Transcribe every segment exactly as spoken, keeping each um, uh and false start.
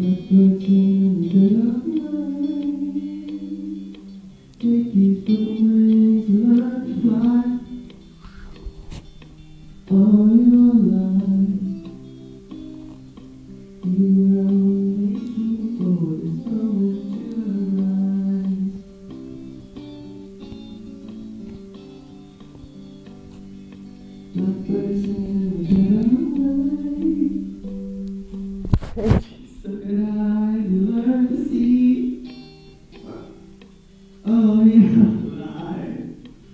Blackbird singing in the dead of night. Take these purple wings and learn to fly. All your life, you were only waiting for this moment to arise. Blackbird singing in the dead of night. So good eyes, you learn to see. Oh, yeah, life.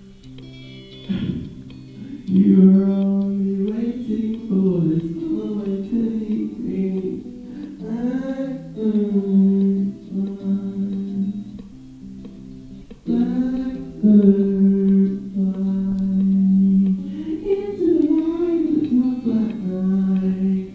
You were only waiting for this moment to be free. Blackbird fly, blackbird fly, into the light of the black night.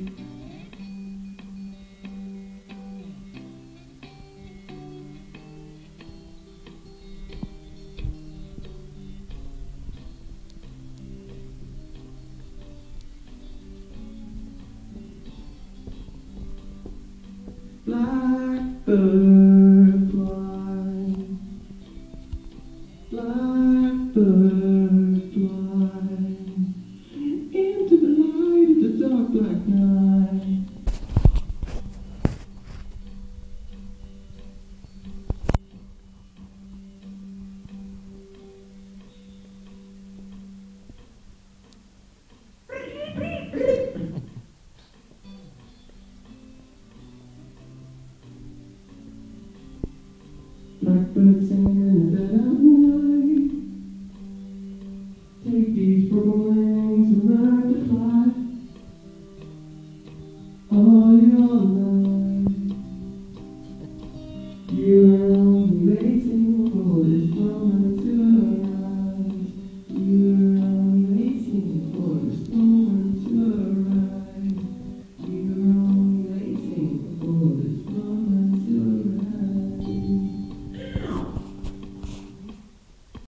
Blackbird fly, blackbird fly, into the light of the dark black night. Blackbird singing in the dead of night. Take these purple wings and learn to fly.